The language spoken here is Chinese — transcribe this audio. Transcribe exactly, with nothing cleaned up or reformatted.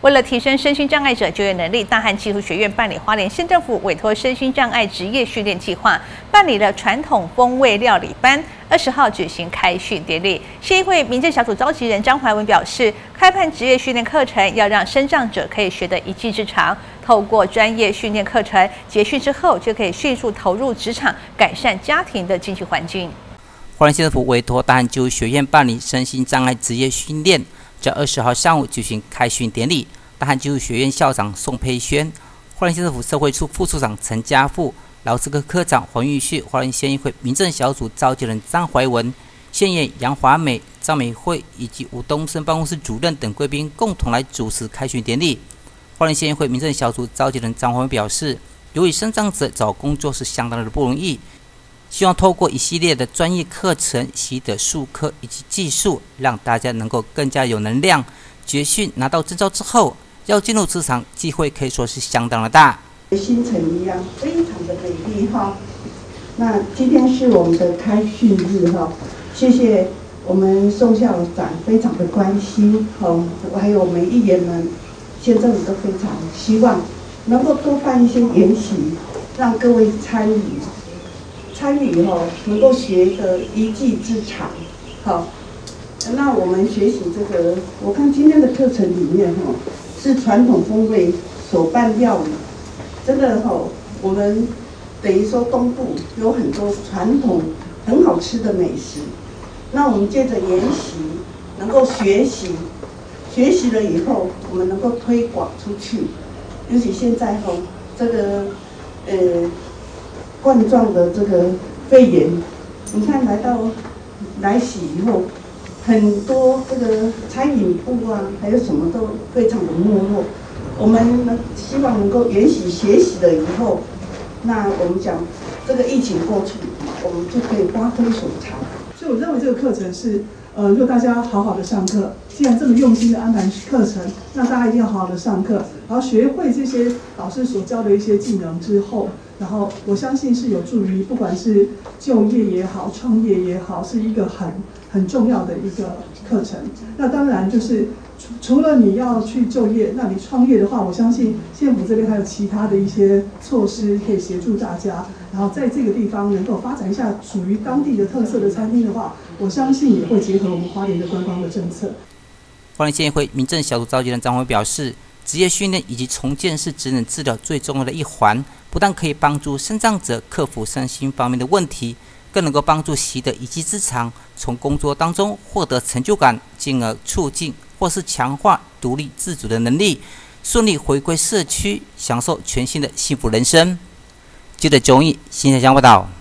为了提升身心障碍者就业能力，大汉技术学院办理花莲县政府委托身心障碍职业训练计划，办理了传统风味料理班。二十号举行开训典礼，县议会民政小组召集人张怀文表示，开办职业训练课程要让身障者可以学得一技之长，透过专业训练课程结训之后，就可以迅速投入职场，改善家庭的经济环境。 花莲县政府委托大汉技术学院办理身心障碍职业训练，在二十号上午举行开训典礼。大汉技术学院校长宋佩轩、花莲县政府社会处副处长陈家富、劳资科科长黄玉旭、花莲县议会民政小组召集人张怀文、县议员杨华美、张美惠以及吴东升办公室主任等贵宾共同来主持开训典礼。花莲县议会民政小组召集人张怀文表示，由于身障者找工作是相当的不容易，希望透过一系列的专业课程，习得术科以及技术，让大家能够更加有能量。结训拿到证照之后，要进入职场机会可以说是相当的大。 新城一样，非常的美丽哈。那今天是我们的开训日哈，谢谢我们宋校长非常的关心哦，还有我们议员们，县政府都非常希望能够多办一些研习，让各位参与。参与哈，能够学得一技之长，好。那我们学习这个，我看今天的课程里面哈，是传统风味手办料理，真的哈，我们等于说东部有很多传统很好吃的美食。那我们借着研习，能够学习，学习了以后，我们能够推广出去。尤其现在哈，这个呃。冠状的这个肺炎，你看来到来袭以后，很多这个餐饮部啊，还有什么都非常的没落。我们呢，希望能够研习学习了以后，那我们讲这个疫情过去，我们就可以发挥所长。 所以我认为这个课程是，呃，如果大家好好的上课，既然这么用心的安排课程，那大家一定要好好的上课，然后学会这些老师所教的一些技能之后。然后我相信是有助于不管是就业也好、创业也好，是一个很很重要的一个课程。那当然就是除除了你要去就业，那你创业的话，我相信县府这边还有其他的一些措施可以协助大家。然后在这个地方能够发展一下属于当地的特色的餐厅的话，我相信也会结合我们花莲的观光的政策。 花莲县议会民政小组召集人张辉表示，职业训练以及重建是职能治疗最重要的一环，不但可以帮助身障者克服身心方面的问题，更能够帮助习得一技之长，从工作当中获得成就感，进而促进或是强化独立自主的能力，顺利回归社区，享受全新的幸福人生。记者钟毅新闻报道。